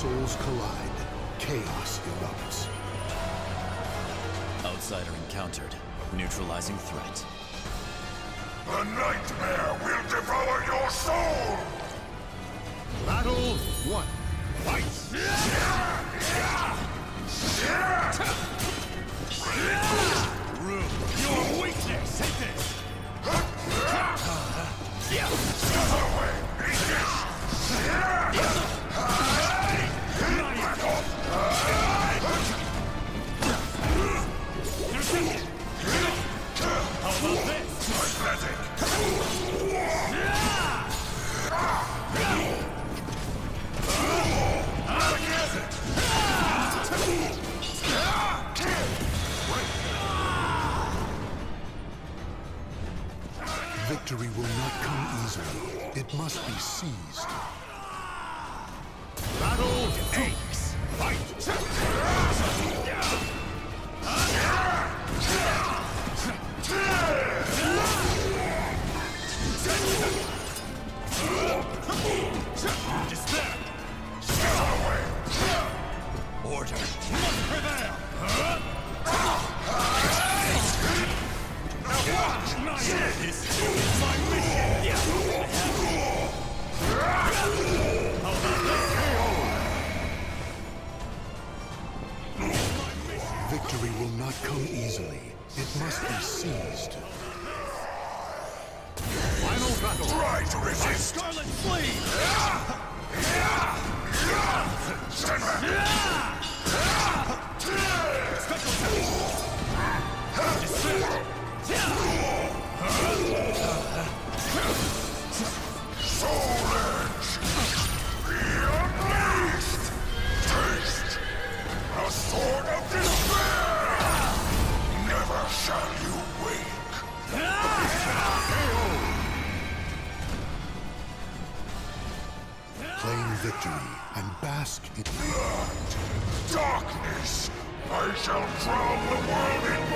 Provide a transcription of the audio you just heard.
souls collide, chaos erupts. Outsider encountered. Neutralizing threat. The nightmare will devour your soul! Battle 1. Fight! Your weakness! Take this! Victory will not come easily. It must be seized. Battle 2. Fight! Despair! Order must prevail! This is my mission! How about this? Victory will not come easily. It must be seized. Final battle! Try to resist! Scarlet Flame! Stand back! Special Despair! Soul Edge! Be unleashed! Taste the sword of despair! Never shall you wake! Claim victory and bask in Darkness! I shall drown the world in